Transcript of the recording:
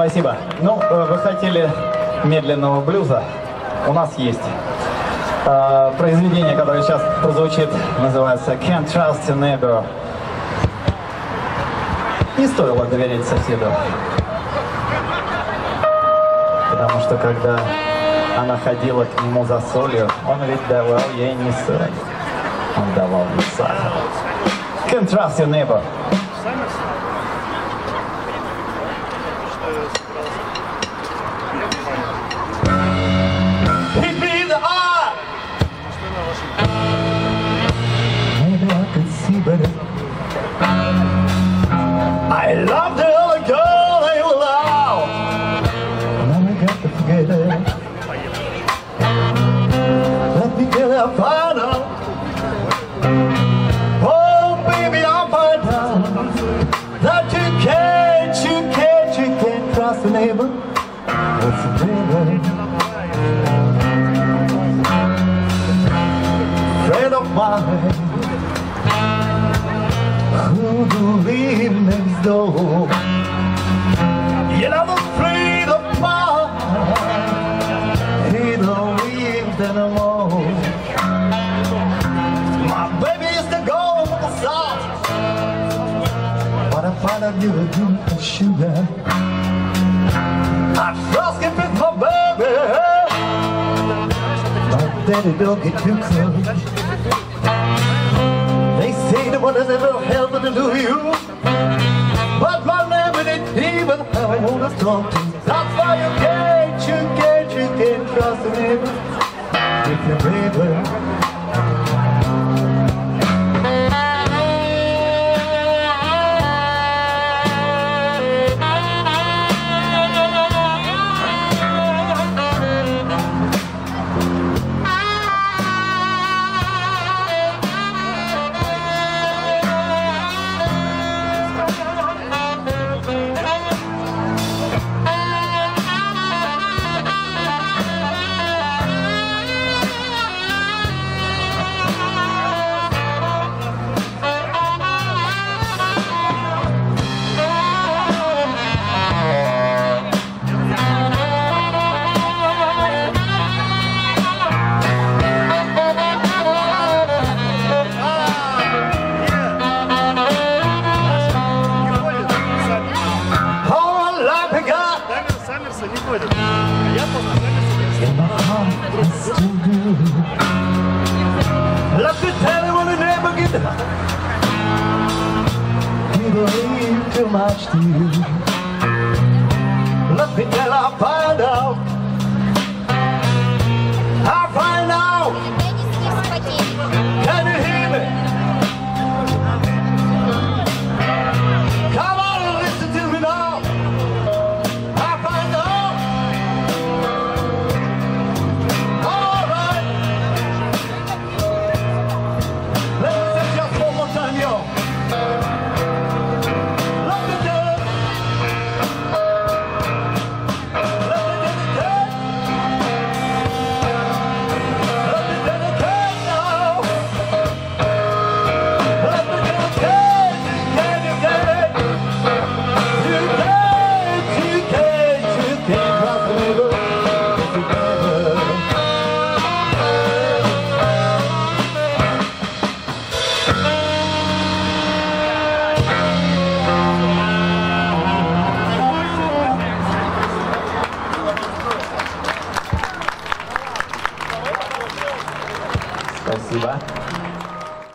Спасибо. Ну, вы хотели медленного блюза? У нас есть. Произведение, которое сейчас прозвучит, называется «Can't Trust Your Neighbor». Не стоило доверять соседу. Потому что когда она ходила к нему за солью, он ведь давал ей не соль, он давал ей сахар. Can't trust your neighbor. Hit me in the eye. Maybe I could see better. I love the other girl they were out. Now I got to forget it. Let me get a final. Oh baby, I'll find out that you can't trust the neighbor. What's the neighbor? Friend of mine who believe next door. You know the street of mine, he don't live there no more. My baby is the gold of the south, but I find out you a drink of sugar. I trust if it's my baby, my daddy don't get too close. They say the one is a little hell to do you, but my neighbor didn't even have a one to talk to. That's why you can't trust the neighbor with your neighbor. Let me tell you when the neighbor get he believe too much to you. Let me tell I'll find out. I'll find out. Can you hear me? Come on and listen to me now. I'll find out. All right. Let me say just one more time, yo. Let me do it. Let me dedicate. Let me dedicate now. Let me dedicate. You can't trust the neighbor. Спасибо.